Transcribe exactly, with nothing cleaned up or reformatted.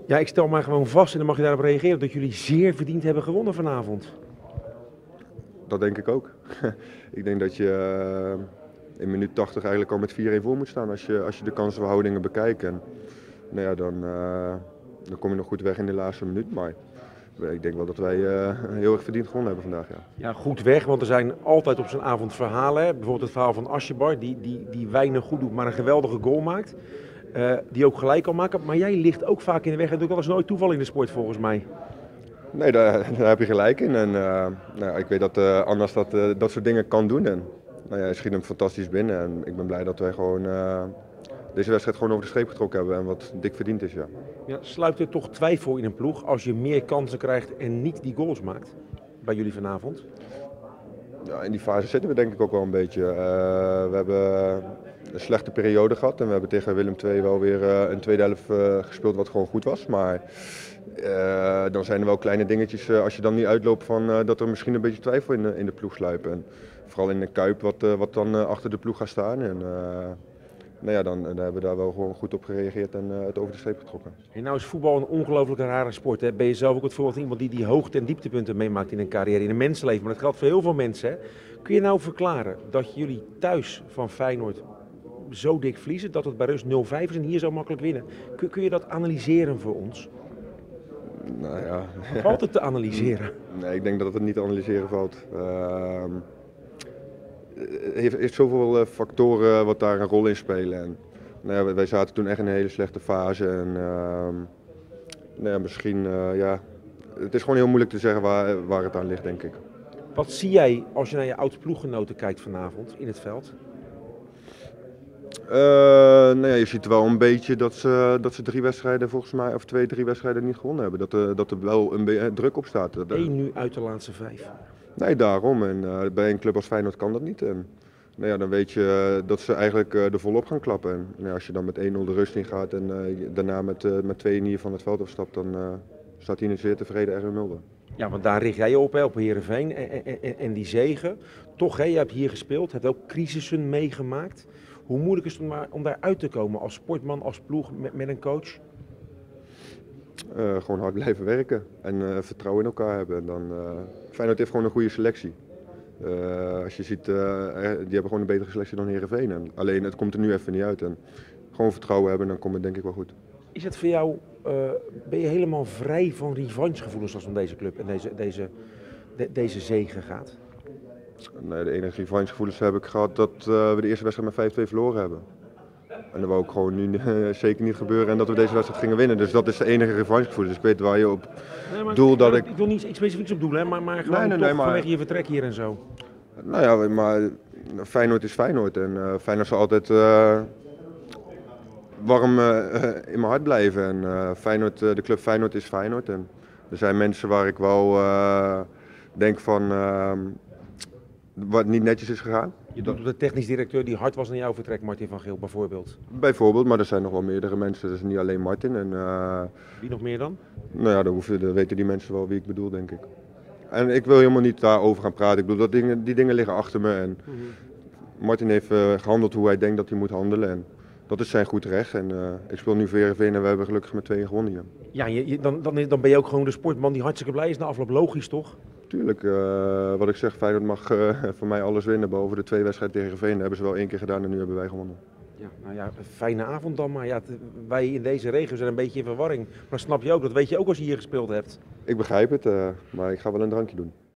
Ja, ik stel maar gewoon vast en dan mag je daarop reageren dat jullie zeer verdiend hebben gewonnen vanavond. Dat denk ik ook. Ik denk dat je uh, in minuut tachtig eigenlijk al met vier-een voor moet staan als je, als je de kansenverhoudingen bekijkt. En, nou ja, dan, uh, dan kom je nog goed weg in de laatste minuut. Maar ik denk wel dat wij uh, heel erg verdiend gewonnen hebben vandaag. Ja. Ja, goed weg, want er zijn altijd op zo'n avond verhalen. Hè? Bijvoorbeeld het verhaal van Asjebar, die, die, die weinig goed doet, maar een geweldige goal maakt. Uh, die ook gelijk kan maken. Maar jij ligt ook vaak in de weg. En dat is nooit toeval in de sport volgens mij. Nee, daar, daar heb je gelijk in. En, uh, nou, ik weet dat uh, Anders dat, uh, dat soort dingen kan doen. En, nou ja, hij schiet hem fantastisch binnen. En ik ben blij dat wij gewoon, uh, deze wedstrijd gewoon over de streep getrokken hebben. En wat dik verdiend is, ja. Ja, sluipt er toch twijfel in een ploeg als je meer kansen krijgt en niet die goals maakt? Bij jullie vanavond? Ja, in die fase zitten we denk ik ook wel een beetje. Uh, we hebben een slechte periode gehad. En we hebben tegen Willem twee wel weer uh, een tweede helft uh, gespeeld wat gewoon goed was. Maar uh, dan zijn er wel kleine dingetjes uh, als je dan niet uitloopt van uh, dat er misschien een beetje twijfel in de, in de ploeg sluipen. En vooral in de Kuip wat, uh, wat dan uh, achter de ploeg gaat staan. En, uh, nou ja, dan, dan hebben we daar wel gewoon goed op gereageerd en uh, het over de streep getrokken. En nou is voetbal een ongelooflijk rare sport. Hè? Ben je zelf ook het voorbeeld van iemand die die hoogte- en dieptepunten meemaakt in een carrière, in een mensenleven. Maar dat geldt voor heel veel mensen. Hè? Kun je nou verklaren dat jullie thuis van Feyenoord zo dik verliezen, dat het bij rust nul vijf is en hier zo makkelijk winnen? Kun, kun je dat analyseren voor ons? Nou ja. Valt het te analyseren? Nee, ik denk dat het niet te analyseren valt. Uh, Het heeft, heeft zoveel uh, factoren wat daar een rol in spelen. En, nou ja, wij zaten toen echt in een hele slechte fase. En, uh, nou ja, misschien, uh, ja, het is gewoon heel moeilijk te zeggen waar, waar het aan ligt, denk ik. Wat zie jij als je naar je oud-ploeggenoten kijkt vanavond in het veld? Uh, nou ja, je ziet wel een beetje dat ze, dat ze drie wedstrijden volgens mij, of twee, drie wedstrijden niet gewonnen hebben. Dat, uh, dat er wel een beetje druk op staat. Eén nu uit de laatste vijf. Nee, daarom. En uh, bij een club als Feyenoord kan dat niet. En, nou ja, dan weet je uh, dat ze eigenlijk uh, er volop gaan klappen. En nou ja, als je dan met één nul de rust in gaat en uh, daarna met, uh, met twee hier van het veld afstapt, dan uh, staat hij een zeer tevreden Erwin Mulder. Ja, want daar richt jij je op, hè, op Heerenveen en, en, en die zegen. Toch, hè, je hebt hier gespeeld, hebt ook crisissen meegemaakt. Hoe moeilijk is het om, maar, om daar uit te komen als sportman, als ploeg, met, met een coach? Uh, gewoon hard blijven werken en uh, vertrouwen in elkaar hebben. En dan, uh, Feyenoord heeft gewoon een goede selectie. Uh, als je ziet, uh, die hebben gewoon een betere selectie dan Heerenveen. En alleen het komt er nu even niet uit. En gewoon vertrouwen hebben, dan komt het denk ik wel goed. Is het voor jou, uh, ben je helemaal vrij van revanchegevoelens als het om deze club en deze, deze, de, deze zege gaat? Nee, de enige revanchegevoelens heb ik gehad dat uh, we de eerste wedstrijd met vijf twee verloren hebben. En dat wou ook gewoon nu uh, zeker niet gebeuren en dat we deze wedstrijd gingen winnen. Dus dat is de enige revanchegevoel. Dus ik weet waar je op nee, doel dat ik... ik... Ik wil niet iets specifieks op doelen, maar, maar gewoon nee, nee, toch nee, maar... vanwege je vertrek hier en zo. Nou ja, maar Feyenoord is Feyenoord. En uh, Feyenoord zal altijd uh, warm uh, in mijn hart blijven. En uh, Feyenoord, uh, de club Feyenoord is Feyenoord. En er zijn mensen waar ik wel uh, denk van... Uh, wat niet netjes is gegaan. Je doet op de technisch directeur die hard was aan jouw vertrek, Martin van Geel bijvoorbeeld? Bijvoorbeeld, maar er zijn nog wel meerdere mensen, dus niet alleen Martin. En, uh, wie nog meer dan? Nou ja, dan, hoeven, dan weten die mensen wel wie ik bedoel, denk ik. En ik wil helemaal niet daarover gaan praten. Ik bedoel, dat dingen, die dingen liggen achter me. En mm-hmm. Martin heeft uh, gehandeld hoe hij denkt dat hij moet handelen. En dat is zijn goed recht. En uh, ik speel nu voor Heerenveen en we hebben gelukkig met tweeën gewonnen hier. Ja, je, je, dan, dan, dan ben je ook gewoon de sportman die hartstikke blij is na afloop. Logisch, toch? Tuurlijk, uh, wat ik zeg, Feyenoord mag uh, voor mij alles winnen. Behalve de twee wedstrijden tegen Heerenveen hebben ze wel één keer gedaan en nu hebben wij gewonnen. Ja, nou ja, een fijne avond dan maar. Ja, t- wij in deze regio zijn een beetje in verwarring. Maar snap je ook, dat weet je ook als je hier gespeeld hebt. Ik begrijp het, uh, maar ik ga wel een drankje doen.